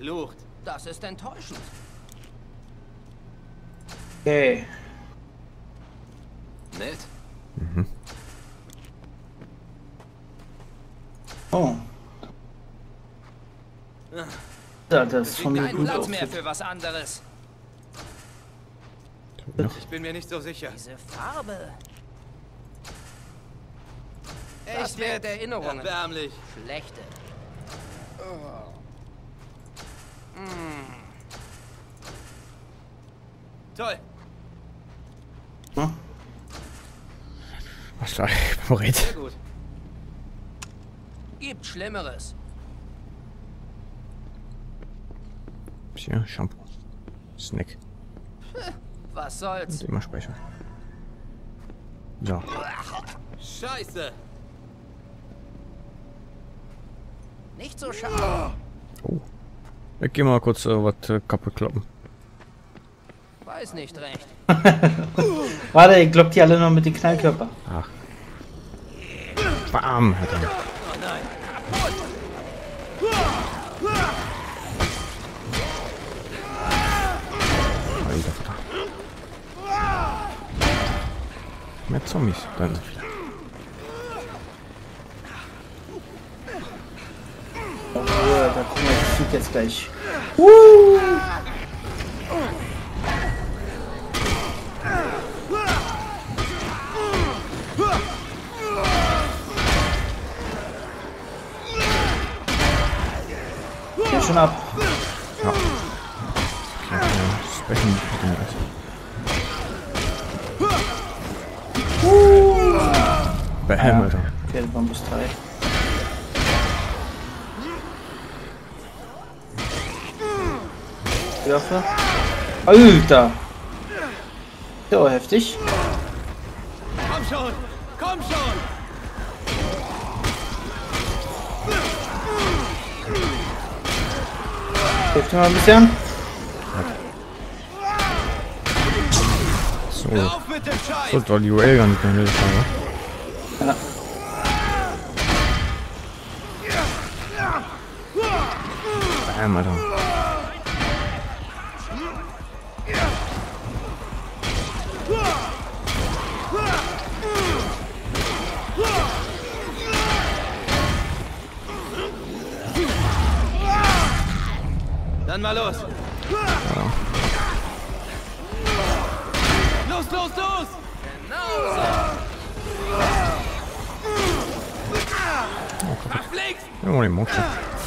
verflucht. Das ist enttäuschend. Okay. Nett. Oh. Ja, das ist von mir Kein gut Platz mehr aus. für was anderes. Ich bin mir nicht so sicher. Diese Farbe. Echt Das wert jetzt? Erinnerungen. Erbärmlich. Schlechte. Toll. Hm? Was war ich bereit? Sehr gut. Gibt Schlimmeres. Hier, Shampoo. Snack. Was soll's? Und immer speichern. So. Scheiße. Nicht so scharf. Oh. Ich geh mal kurz was kaputt kloppen. Weiß nicht recht. Warte, ich glock die alle noch mit den Knallkörper. Ach. Bam, hat er. Oh nein. Alter Vater. Mehr Zombies. Dann sind wieder. Oh, da kommen wir das Flug jetzt gleich. Geht schon ab. Ja. Okay, sprechen mit dem Rest. Bam, Alter. Okay, das waren bis 3. Die Waffe. Alter! Ja, heftig. Komm schon. Komm schon. Hilft dir mal ein bisschen. So. Hör auf mit dem Scheiß. So doll die Railgun nicht mehr hilft, Ja. Bam, Alter. Dann mal los. Ja. Los, los, los. Genau so. Verflixt. Oh, den Motion.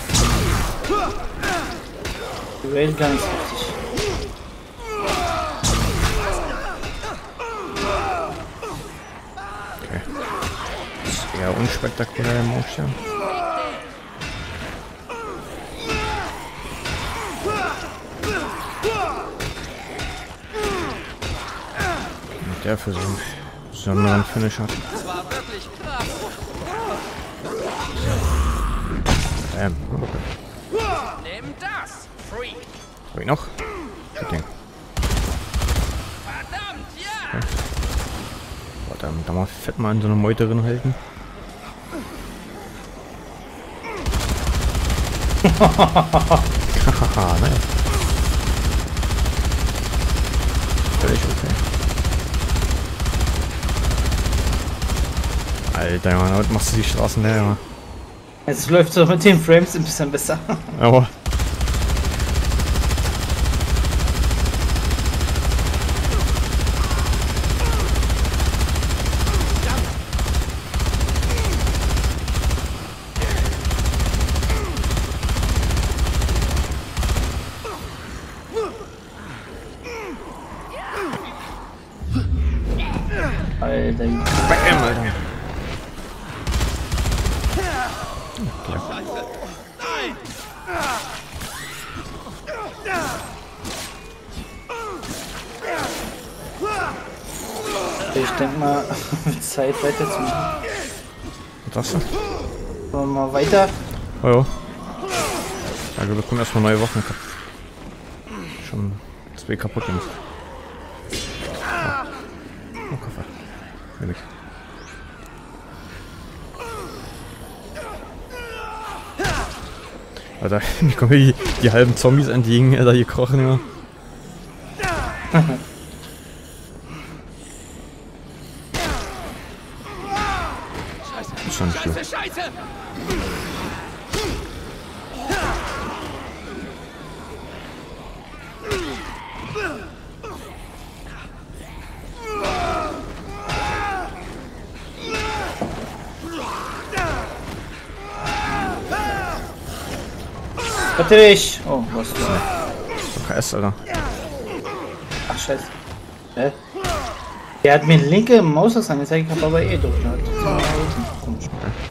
Die Railgun ist heftig. Okay. Das ist eher unspektakulär, der Motion. Und der für so einen besonderen Finish hat. Das war wirklich krass. Okay. Nimm das, Freak. Hab ich noch? Gut Ding. Verdammt, ja. Warte, da mal fett mal an so eine Meute drin halten. Haha, ne? Völlig okay. Alter, Mann, heute machst du die Straßen leer, Junge. Jetzt läuft es doch mit den Frames ein bisschen besser. Aber. Alter. Bam, Alter. Scheiße. Nein. Ich denke mal, Zeit weiterzumachen. Was sagst du? Wollen wir mal weiter? Oh ja. Also wir kommen erstmal neue Wochen. Schon 2 kaputt gemacht. Oh, Koffer. Fertig. Alter, mir kommen hier die halben Zombies entgegen, Alter, hier kochen, ja. Ist schon nicht schlimm. Scheiße! Warte dich! Oh, was ist das? KS, Alter. Ach, scheiße. Hä? Der hat mir linke Maus angezeigt, ich hab aber eh durch. Komisch.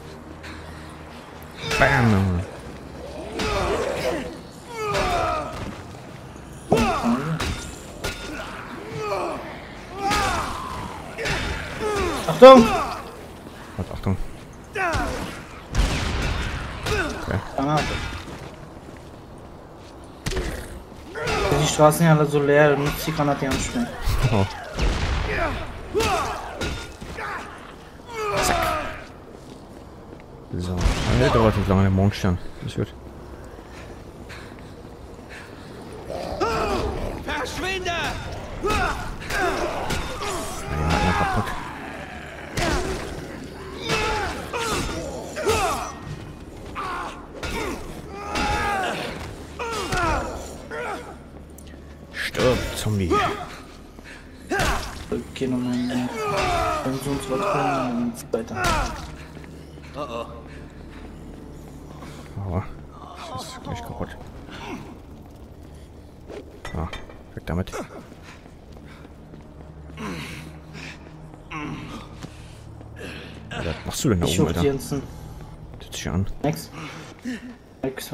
Bam, Junge. Achtung! Warte, Achtung. Granate. Die Straßen ja alle so leer, dann nutzt die Granate ja nicht mehr. Oh. Zack. So, das dauert nicht lange, der Mondstern. Das wird. Verschwinde! Die machen wir kaputt. Stirb, Zombie. Okay, nochmal so und so weiter. Oh oh. Aber das ist gleich kaputt. Ah, weg damit. Was machst du denn da Ich oben, such die Alter? ganzen. Setz dich an. Next. Next.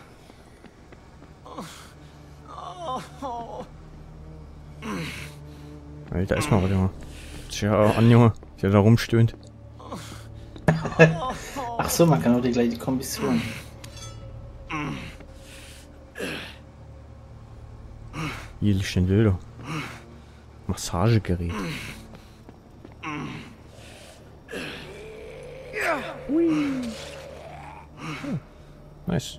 Alter, ist mal was, Junge. Tja, an, Junge. Der da rumstöhnt. Ach so, man kann auch die gleiche Kombination. Hier liegt ein Wilder. Massagegerät. Hm. Nice.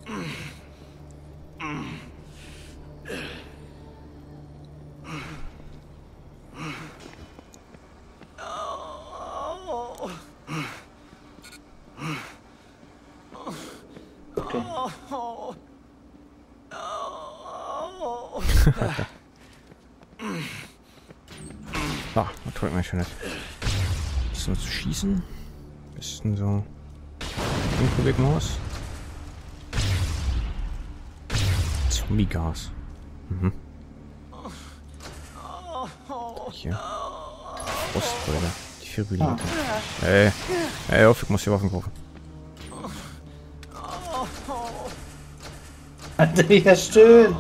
Okay. Ah, was drücken wir schon nicht. Ist nur zu schießen? Ist denn so. Kubikmaus? Zombie-Gas. Mhm. Hier. Frostbrille. Die Fibrillate. Ey, auf, ich muss die Waffen kaufen. Alter, ja schön.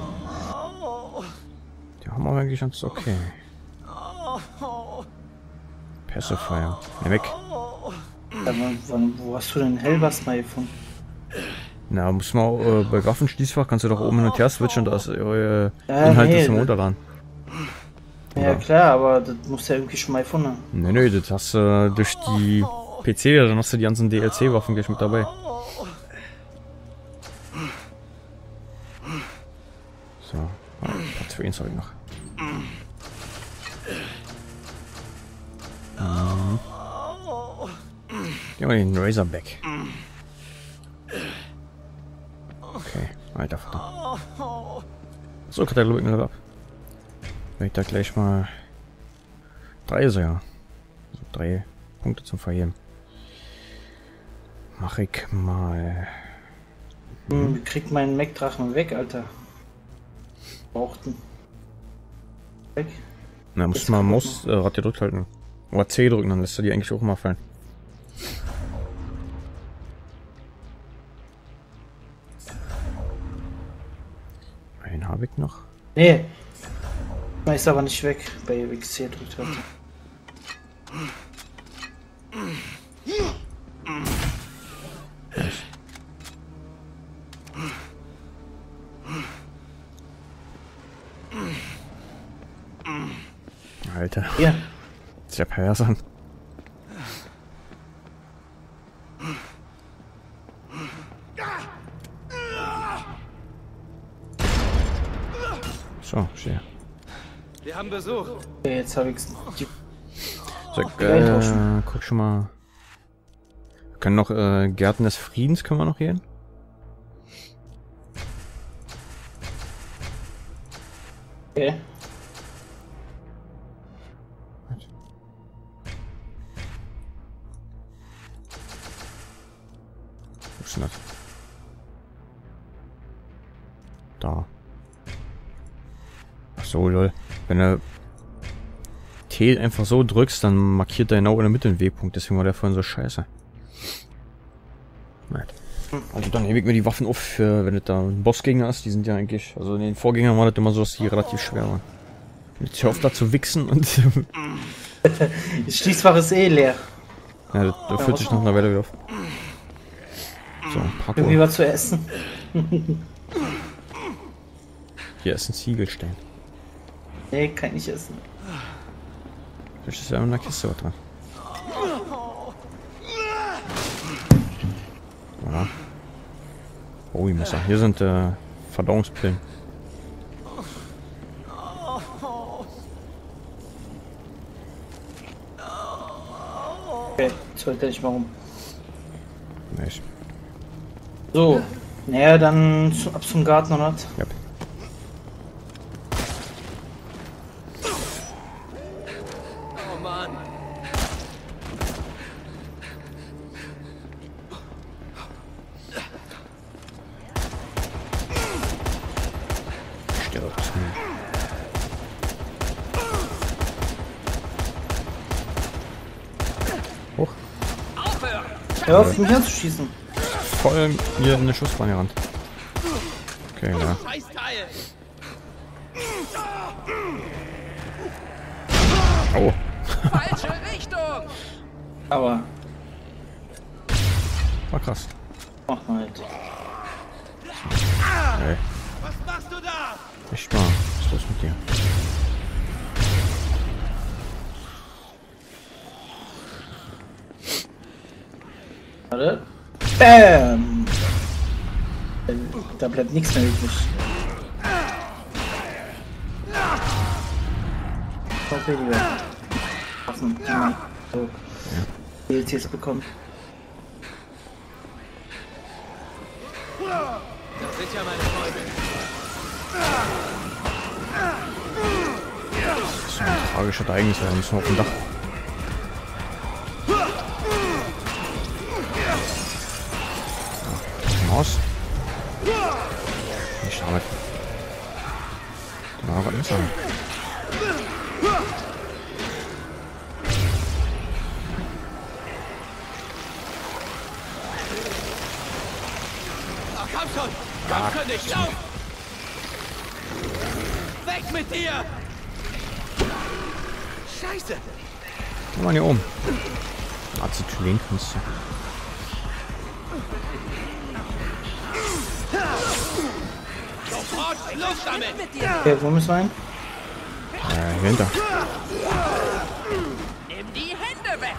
Die haben aber eigentlich ganz okay. Pacifier. Ne, weg. Wo hast du denn Hellbast mal gefunden? Na, muss man auch, bei Waffenschließfach kannst du doch oben hin und her switchen, da ist eure Inhalte zum Runterladen. Ja klar, aber das musst du ja irgendwie schon mal gefunden haben. Nee, das hast du durch die PC, dann hast du die ganzen DLC-Waffen gleich mit dabei. So, Platz für ihn soll ich noch. Junge, den Razorback. Okay, alter Vater. So, Katalog noch ab. Wenn ich da gleich mal 3 so, ja. Also 3 Punkte zum Verheben. Mach ich mal. Wie kriegt meinen Mac-Drachen weg, Alter? Brauchten. Weg. Na, musst du mal Maus Rad gedrückt halten. Oder C drücken, dann lässt du die eigentlich auch mal fallen. Einen habe ich noch. Nee. Man ist aber nicht weg, bei WC drückt hat. Alter. Hier. Ist ja pervers an. Besuch. Okay, jetzt habe ich's. So, tauschen. guck schon mal. Wir können noch, Gärten des Friedens können wir noch gehen. Okay. Wo ist denn das? Da. Ach so, lol. Wenn du T einfach so drückst, dann markiert er genau in der Mitte den Wegpunkt. Deswegen war der vorhin so scheiße. Also dann hebe ich mir die Waffen auf, für, wenn du da einen Bossgegner hast. Die sind ja eigentlich, also in den Vorgängern war das immer so, dass die relativ schwer waren. Jetzt hör auf da zu wichsen und Das Schließfach ist eh leer. ja, das fühlt sich nach einer Weile wieder auf. So, Irgendwie Parkour. was zu essen. Hier ist ein Ziegelstein. Nee, kann ich nicht essen. Vielleicht ist ja in der Kiste was dran. Ja. Oh, ich muss sagen, hier sind Verdauungspillen. Okay, jetzt wollte ich warum. Nice. So, naja, dann ab zum Garten oder was? Ja. Oh Mann. Stirbt. Hoch. Aufhören! Hör auf, mich anzuschießen. Voll hier in eine Schussbahn gerannt. Okay, ja. Scheißteil. Oh. Falsche Richtung! Aber, War krass. mach mal halt. Ey, Was machst du da? echt mal. Was ist los mit dir? Warte. Bam! Da bleibt nichts mehr übrig. Okay, lieber. Waffen, die man so DLCs bekommt. Das sind ja meine Freunde. Das ist ein tragisches Ereignis, wir müssen auf dem Dach. Maus. Nicht damit. Na, was ist er? Ach, komm schon. Komm schon nicht. Lauf. Weg mit dir. Scheiße. Guck mal hier oben. Acetylen kannst du. Sofort los damit. Mit dir! Okay, wo müssen wir hin? Hier hinter. Nimm die Hände weg!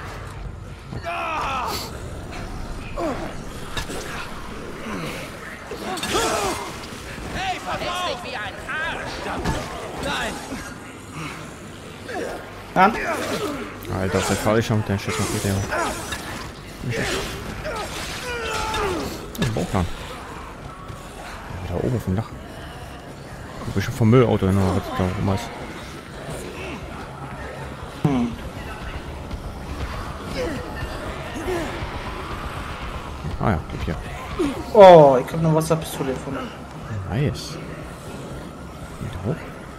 Hey, Verpiss verbrauch. dich wie ein Arsch! Nein. An. Alter, ist der Fallschirm mit deinem Schiff noch wieder. Bauplan. Ja, da oben auf dem Dach. Bestimmt vom Müllauto hin, oder was da oben ist. Ah ja, gib hier. Oh, ich hab eine Wasserpistole gefunden. Nice. Wieder hoch.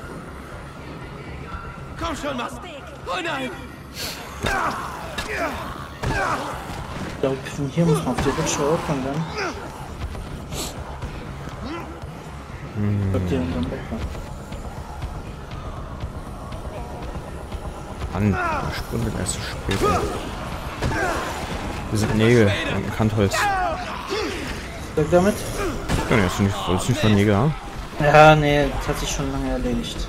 Komm schon, Mann. Oh nein. Ich glaube, von hier muss man auf die Rutsche aufkommen dann. Ich glaub, die hinterm Bett war. Mann, der Sprung wird erst zu spät. Ey. Wir sind Nägel und Kantholz. Sag damit? Ja, jetzt nicht, sollst du nicht von Nägel haben? Ja, nee, das hat sich schon lange erledigt.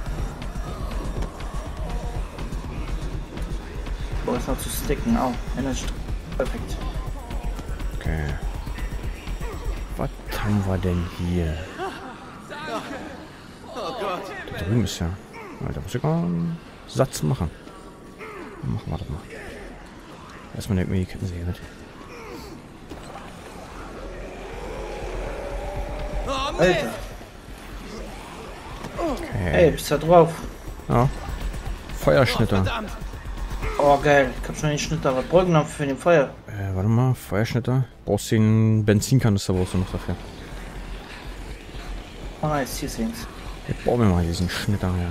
Boah, ist noch zu sticken. Au, Energy. Perfekt. Okay. Was haben wir denn hier? Oh Gott. Da drüben ist ja. Da muss ich mal einen Satz machen. Machen wir das mal. Erstmal nehmen wir die Kettensäge mit. Oh, Mist. Alter. Okay. Ey, bist da drauf? Ja. Feuerschnitter. Verdammt. Oh, geil. Ich hab schon den Schnitter. Was brauchen wir noch für den Feuer? Warte mal. Feuerschnitter. Brauchst du den Benzinkanister, brauchst du noch dafür. Oh, nice. Hier sind's. Jetzt bauen wir mal diesen Schnitter her.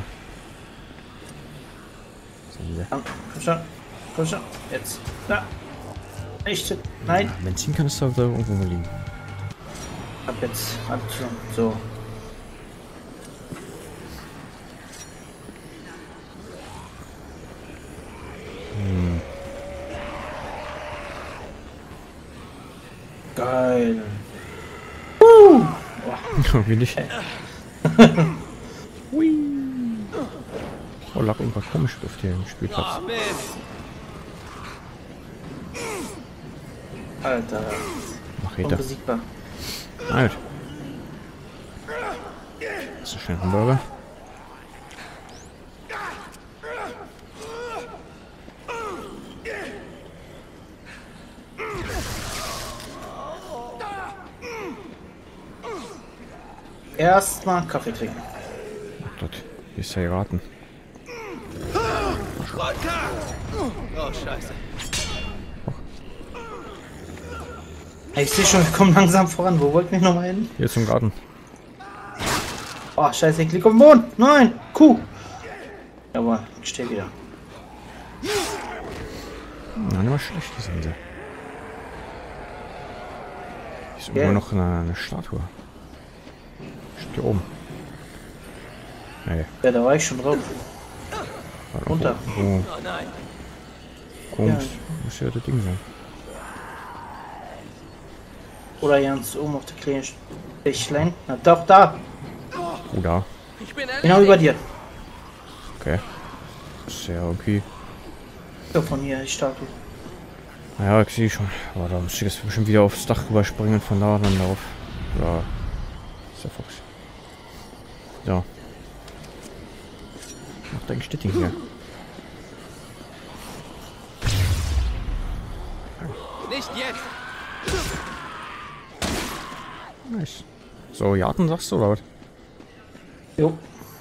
So, Komm schon. Komm schon. Jetzt. Da. Nicht. Nein. Benzinkanister da irgendwo mal liegen. Ab jetzt. Ab so. Geil. Wie nicht? Hui. Oh, lag irgendwas komisch auf dem Spielplatz. Oh, Mist. Alter. Machete. Unbesiegbar. Alt. Das ist schnell ein Hamburger. Erstmal Kaffee trinken. Dort ist ja geraten. Runter. Oh, scheiße. Hey, ich sehe schon, wir kommen langsam voran. Wo wollten wir nochmal hin? Hier zum Garten. Oh, scheiße, ich lieg auf dem Boden. Nein, Kuh. Jawohl, ich stehe wieder. Nein, war schlecht, die Sense. Ist Ja. immer noch eine Statue. Steht hier oben. Nee, Ja, da war ich schon drauf. warte, Runter. Wo, Oh, nein. komisch. Muss ja das Ding sein. Oder ganz oben auf der kleinen Bächlein. Na doch, da. Oh, da. Ich bin Genau über dir. Okay. Ist ja okay. So, von hier, die Statue. Naja, ich sehe schon. Aber da muss ich jetzt bestimmt wieder aufs Dach rüberspringen, von da dann drauf. Ja. Ist der Fuchs. So. Macht eigentlich das Ding hier. Nicht jetzt. Nice. So, Jarten sagst du, oder was? Jo.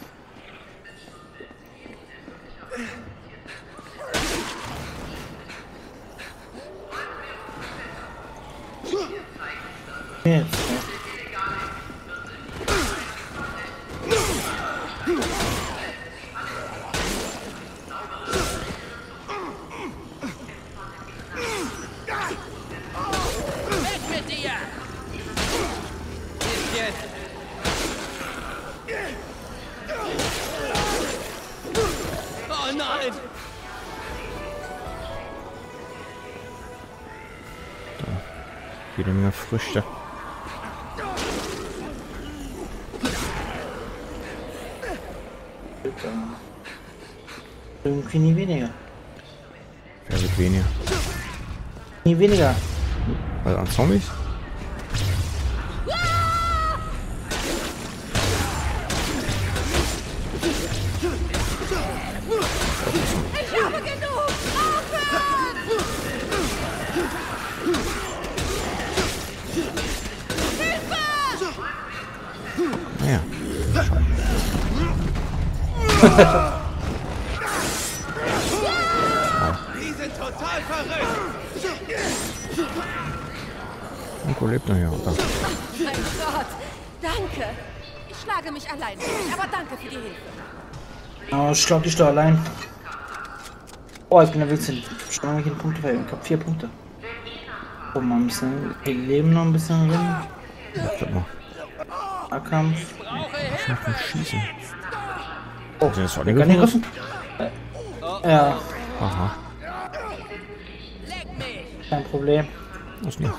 Jetzt. Weg mit dir! Nicht jetzt. Oh, nein. Jede Menge Früchte. Irgendwie nie weniger. Wer wird weniger? Nie weniger. Weil an Zombies? Ich habe genug! Aufhören! Naja. Die sind total verrückt. Nico lebt noch hier, oder? Mein Gott! Danke! Ich schlage mich allein durch, aber danke für die Hilfe. Oh, schlag dich doch allein. Oh, ich bin der Wilson. Schau mal hier Punkte verheben. Ich hab 4 Punkte. Oh, mal ein bisschen. Wir leben noch ein bisschen drin. Guck mal. Nahkampf. Ich mach mal schießen. Oh, Sind das kann alle ich gefunden? treffen? Ja, Aha. Leck mich! kein Problem. Was nicht?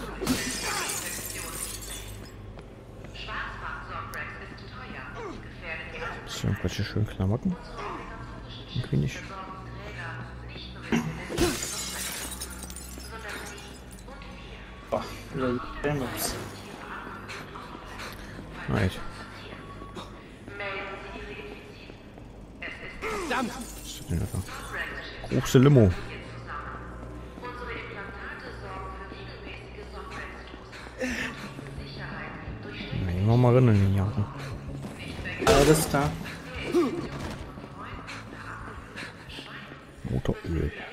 So, irgendwelche schönen Klamotten? Irgendwie nicht. Boah, wieder die Frameworks. Right. Verdammt! Was ist denn da? Große Limo. Nein, noch mal rein in den Jahren. Alles klar. Motoröl.